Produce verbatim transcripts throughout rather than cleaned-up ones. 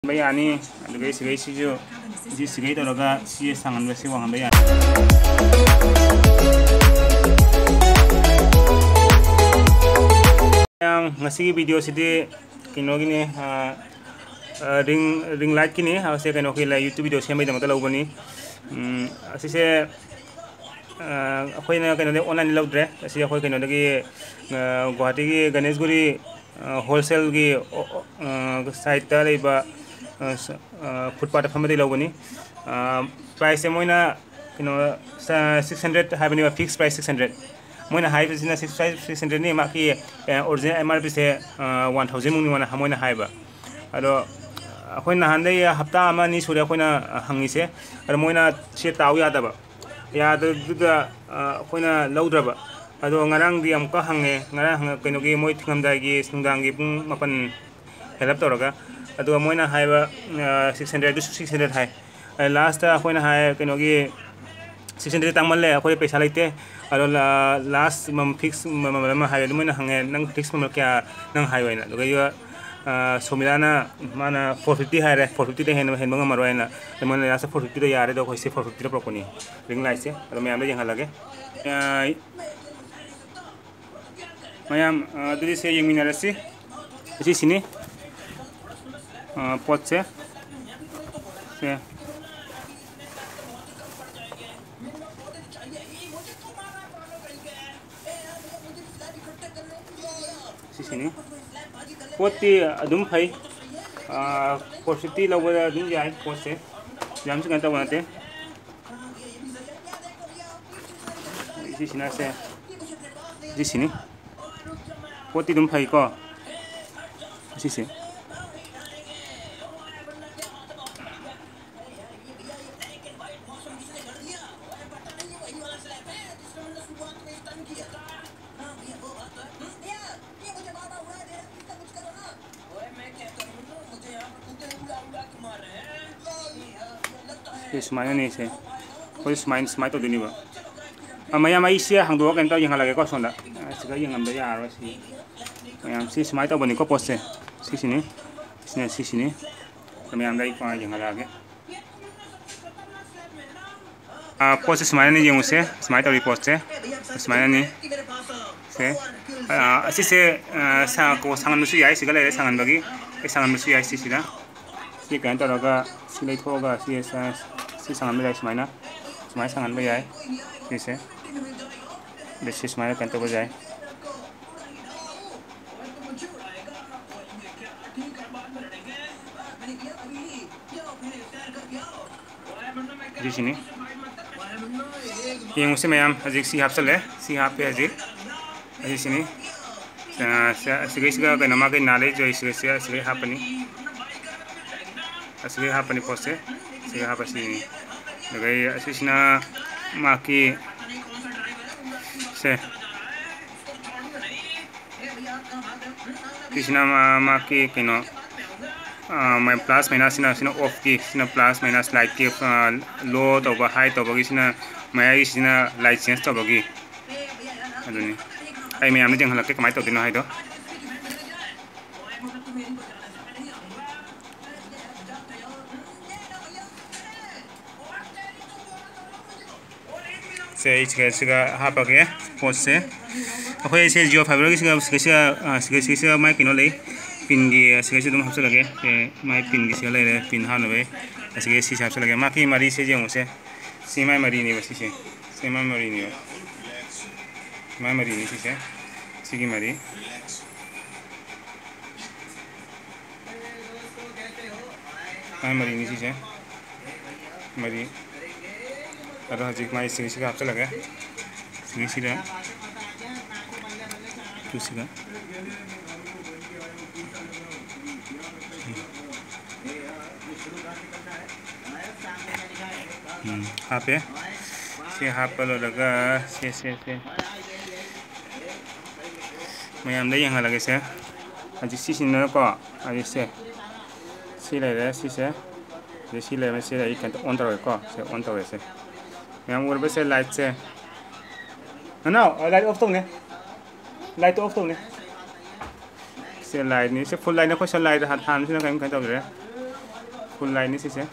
bayani adugai sigai sijo ji sigai toroga si sangan besi wangan bayani yang ngasi video sidi kino gini ring ring light kini hawase kino kila YouTube video siya may damata laubani asise ako'y na kino de online laudre kasi ako'y kino dagi Guwahati ki Ganeshguri wholesale ki site ta laiba footpath family laubani price moina kino six hundred habani fixed price six hundred moina high na six hundred ni maki original M R P se one thousand muni wana moina high ba ado akhoi na handai hafta ama ni suri akhoi na hangi se ado moina se taw yada ba yada duda akhoi na laudra ba ado ngarang di amka hange ngarang kino gi moi thingamdai gi sungdang gi pung mapan help toraga ado moina high ba six hundred to six hundred high last akhoi na high kino gi six hundred tang malle akhoi paisa laite ado last mam fix mam high moina hange nang fix mam kya nang high waina do ga somilana mana four fifty high re four fifty de hen hen bang maro ena moina last four fifty de yare do hoise four fifty de proponi ring light se ado mayam de jang halage mayam dudi se yang minarasi isi sini pot se se isi sini poti adum phai four fifty lawa adum jai pot se jam se kan ta banate isi sini se isi sini poti dum phai ko isi se Smile ni se, kau smile smile tu dunia. Amaya mai isi hang dua kan tau yang halage kau sonda. Sekarang yang ambil ya arwah si. Mayam si smile tu bani kau pose. Si sini, sini si sini. Kami ambil ikut yang halage. Ah pose smile ni yang usah, smile tu di pose. Smile ni, se. Ah si se sang kau sangan musuh ya, segala ada sangan bagi. Sangan musuh ya si sila. Si kan tau raga silai thoga si sa si sangan bagi smile na. Smile sangan bagi si se. Besi smile kan tau bagi. Di sini. Yang musim ayam azik si hap sele, si hap pe azik. Di sini. Segai segai kan nama kan nale jo segai segai segai hap ni. Segai hap ni pose, segai hap sini. Segai asisna maki se. Kisna maki kino. My plus minus sina sina off ki sina plus minus light ki low to ba high to ba ki sina maya sina light change to ba ki aduni ai me amne jang halak ke kamai to dino hai do se ich ke siga ha pa ke post se akhoi se jio fiber ki siga siga siga siga mai kino le pin gi asige dum hapsa lage ke mai pin gi sele re pin ha no be asige si hapsa lage maki mari se je muse si mai mari ni basi se si mai mari ni mai mari ni si se sigi mari mai mari ni si se mari ado hajik mai sigi sigi hapsa lage sigi sigi tu sigi Hmm, apa? Si apa lo laga? Si si si. Mayam dah yang halage se. Aji si sini ko, aji se. Si le le si se. Jadi si le me se ikan on tahu ko, se on tahu se. Mayam urbe se light se. Ano, light off tu ne? Light off tu ne? Se light ni se full light ni ko se light hat ham sini kan kan tahu le. full light ni sise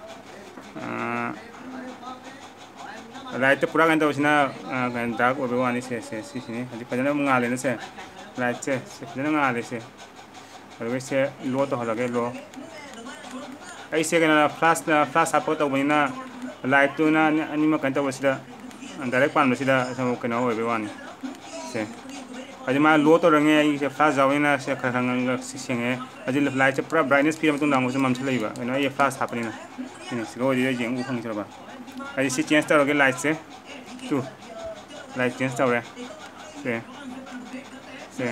light te pura kan to sina kan dark obe wani se se si sini hadi pajana ngale na se light se se pajana ngale se ado se lo to halage lo ai se kana flash na flash support to bina light to na ani ma kan to sida direct pan sida samo kana obe wani se aja ma lo to range ai se flash zawina se kharang si senge aja light se pura brightness pi matung dang mo se mam chlai ba kana ye flash hapani na ini sigo di jeng u khang chira ba aja si change to ge light se tu light change to re se se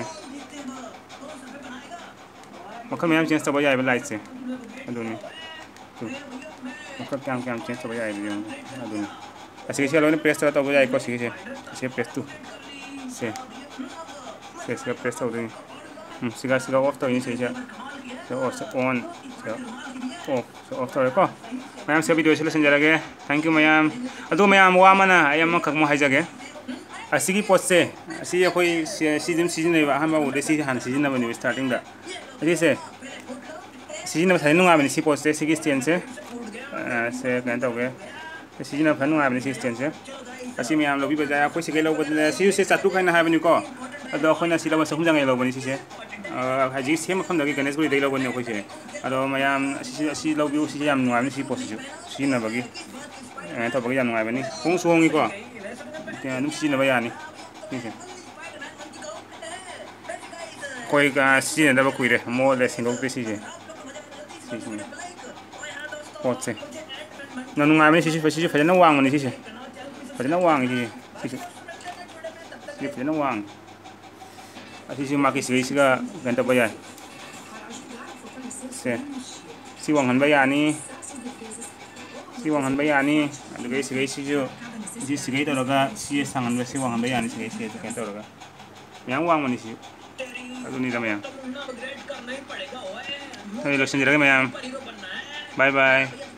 makal mayam change to ba yai ba light se aduni tu makal kam kam change to ba yai bi aduni asik se lo ne press to ba yai ko sik se se press tu se se se press to ding siga siga off to ini se se se off se on se off se off to ko mayam se video se lesson jarage thank you mayam adu mayam wa mana ayam kak mo haijage asigi pot se asi khoi season season ba han ba u de si han season na bani starting da asi se season na thai nunga bani si pot se sigi stand se se kan to ge season na phan nunga bani si stand se asi mayam lo bi ba ja khoi sigi lo ba si se chatu khaina ha bani ko ado khoina si lo ba sum jang lo bani si se haji sem kham da ge ganesh guri dei lo bani khoi se ado mayam si si lo bi si yam nunga bani si pot si si na ba gi to ba gi yam nunga bani hong su hong ko ya num si na ba ya ni ni se koi ga si na ba kui re mo le sin lo pe si je si si pot se na nunga bani si si si fa na wang ni si se fa na wang si si si fa na wang asi si ma ki si si ga gan ta ba ya se si wang han ba ya ni si wang han ba ya ni adu ge si ge si jo si si ge to ga si sang han ba si wang han ba ya ni si ge si kan to ga yang wang mani si adu ni da ma yang hai lo sin jira ga ma yang bye bye